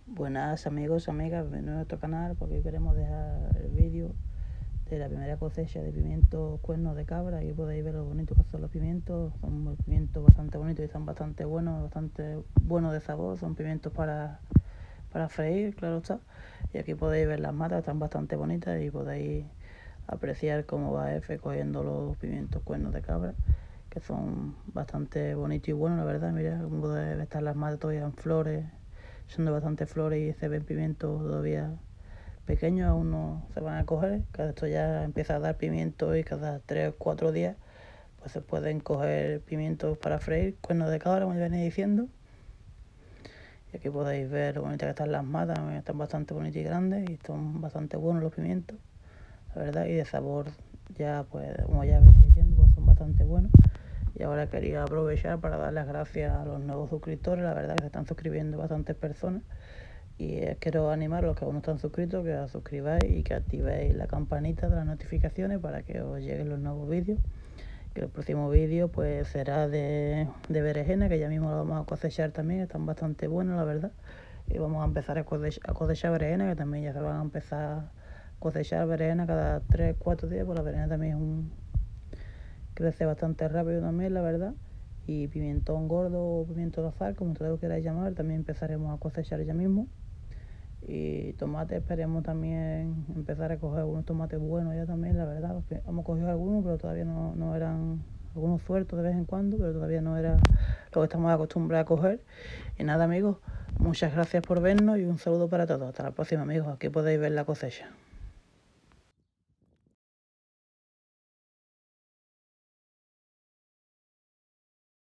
Buenas amigos, amigas, bienvenidos a nuestro canal, porque hoy queremos dejar el vídeo de la primera cosecha de pimientos cuernos de cabra. Aquí podéis ver lo bonitos que son los pimientos. Son pimientos bastante bonitos y están bastante buenos de sabor. Son pimientos para freír, claro está. Y aquí podéis ver las matas, están bastante bonitas y podéis apreciar cómo va F cogiendo los pimientos cuernos de cabra, que son bastante bonitos y buenos, la verdad. Mira cómo podéis estar las matas todavía en flores, siendo bastante flores, y se ven pimientos todavía pequeños, aún no se van a coger. Cada esto ya empieza a dar pimientos y cada 3 o 4 días pues se pueden coger pimientos para freír, cuernos de cabra, como venía diciendo. Y aquí podéis ver lo bonitas que están las matas, están bastante bonitas y grandes y son bastante buenos los pimientos, la verdad, y de sabor ya, pues como ya venía diciendo, pues son bastante buenos. Y ahora quería aprovechar para dar las gracias a los nuevos suscriptores, la verdad que se están suscribiendo bastantes personas. Y quiero animar a los que aún no están suscritos, que os suscribáis y que activéis la campanita de las notificaciones para que os lleguen los nuevos vídeos. Que el próximo vídeo pues será de berenjena, que ya mismo lo vamos a cosechar también, están bastante buenos, la verdad. Y vamos a empezar a cosechar berenjena, que también ya se van a empezar a cosechar berenjena cada 3 o 4 días, porque la berenjena también crece bastante rápido también, la verdad. Y pimentón gordo o pimiento de azar, como ustedes lo queráis llamar, también empezaremos a cosechar ya mismo. Y tomate, esperemos también empezar a coger algunos tomates buenos ya también, la verdad. Hemos cogido algunos, pero todavía no eran, algunos sueltos de vez en cuando, pero todavía no era lo que estamos acostumbrados a coger. Y nada, amigos, muchas gracias por vernos y un saludo para todos. Hasta la próxima, amigos. Aquí podéis ver la cosecha.